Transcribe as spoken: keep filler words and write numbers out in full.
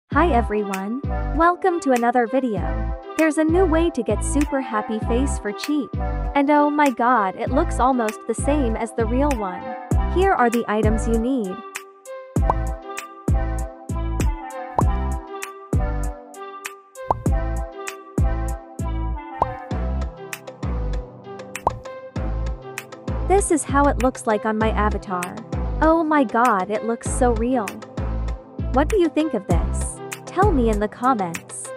Hi everyone. Welcome to another video. There's a new way to get super happy face for cheap. And oh my god, it looks almost the same as the real one. Here are the items you need. This is how it looks like on my avatar. Oh my god, it looks so real. What do you think of this? Tell me in the comments.